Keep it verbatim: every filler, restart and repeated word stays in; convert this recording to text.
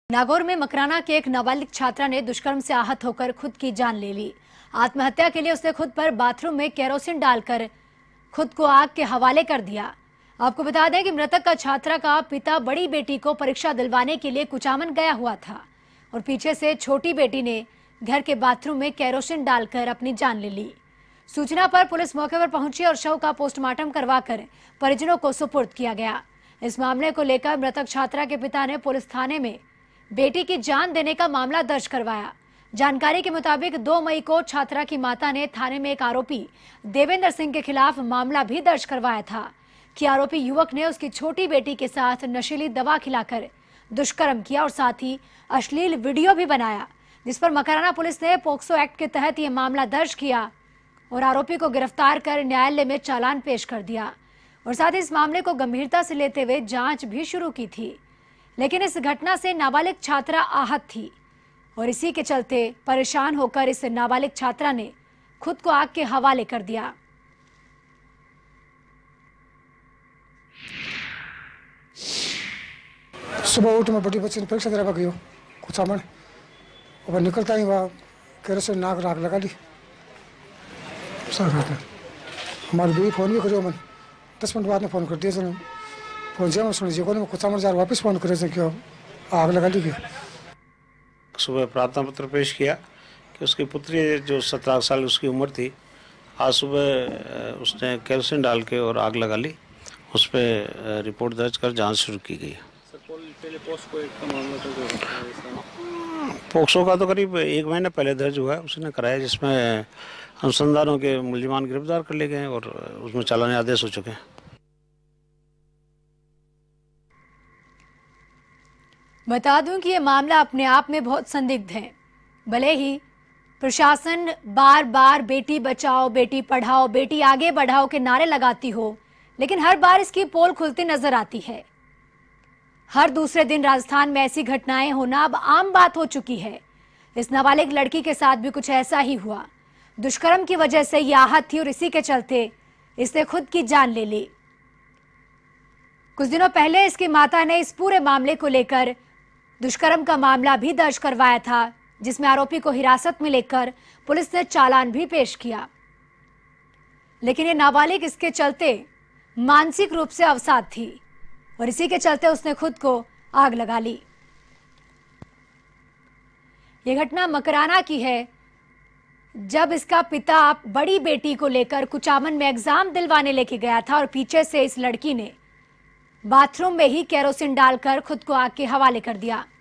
नागौर में मकराना के एक नाबालिग छात्रा ने दुष्कर्म से आहत होकर खुद की जान ले ली। आत्महत्या के लिए उसने खुद पर बाथरूम में केरोसिन डालकर खुद को आग के हवाले कर दिया। आपको बता दें कि मृतक का छात्रा का पिता बड़ी बेटी को परीक्षा दिलवाने के लिए कुचामन गया हुआ था और पीछे से छोटी बेटी ने घर के बाथरूम में केरोसिन डालकर अपनी जान ले ली। सूचना पर पुलिस मौके पर पहुंची और शव का पोस्टमार्टम करवाकर परिजनों को सुपुर्द किया गया। इस मामले को लेकर मृतक छात्रा के पिता ने पुलिस थाने में बेटी की जान देने का मामला दर्ज करवाया। जानकारी के मुताबिक दो मई को छात्रा की माता ने थाने में एक आरोपी देवेंद्र सिंह के खिलाफ मामला भी दर्ज करवाया था कि आरोपी युवक ने उसकी छोटी बेटी के साथ नशीली दवा खिलाकर दुष्कर्म किया और साथ ही अश्लील वीडियो भी बनाया, जिस पर मकराना पुलिस ने पोक्सो एक्ट के तहत यह मामला दर्ज किया और आरोपी को गिरफ्तार कर न्यायालय में चालान पेश कर दिया और साथ ही इस मामले को गंभीरता से लेते हुए जांच भी शुरू की थी। लेकिन इस घटना से नाबालिग छात्रा आहत थी और इसी के चलते परेशान होकर इस नाबालिग छात्रा ने खुद को आग के हवाले कर दिया। सुबह उठ में बड़ी बच्ची ने परीक्षा देने गई कुछ अमन और निकलता ही वहाँ केरोसिन नाक राग लगा ली। हमारे बीवी फोन भी करो मन दस मिनट बाद में फोन कर दिया सर फोन जब सुन जी को कुछ अमन जार वापस फोन करे थे क्यों आग लगा ली। सुबह प्रार्थना पत्र पेश किया कि उसकी पुत्री जो सत्रह साल उसकी उम्र थी, आज सुबह उसने केरोसिन डाल के और आग लगा ली। उस पर रिपोर्ट दर्ज कर जांच शुरू की गई। पोक्सो का तो करीब एक महीने पहले दर्ज हुआ है, उसने कराया, जिसमें अनुसंधानों के मुल्जिमान गिरफ्तार कर लिए गए और उसमें चालानी आदेश हो चुके हैं। बता दूं कि ये मामला अपने आप में बहुत संदिग्ध है। भले ही प्रशासन बार बार बेटी बचाओ, बेटी पढ़ाओ, बेटी आगे बढ़ाओ के नारे लगाती हो, लेकिन हर बार इसकी पोल खुलती नजर आती है। हर दूसरे दिन राजस्थान में ऐसी घटनाएं होना अब आम बात हो चुकी है। इस नाबालिग लड़की के साथ भी कुछ ऐसा ही हुआ। दुष्कर्म की वजह से यह आहत थी और इसी के चलते इसने खुद की जान ले ली। कुछ दिनों पहले इसकी माता ने इस पूरे मामले को लेकर दुष्कर्म का मामला भी दर्ज करवाया था, जिसमें आरोपी को हिरासत में लेकर पुलिस ने चालान भी पेश किया। लेकिन ये नाबालिग इसके चलते मानसिक रूप से अवसाद थी और इसी के चलते उसने खुद को आग लगा ली। यह घटना मकराना की है, जब इसका पिता बड़ी बेटी को लेकर कुचामन में एग्जाम दिलवाने लेके गया था और पीछे से इस लड़की ने बाथरूम में ही केरोसिन डालकर खुद को आग के हवाले कर दिया।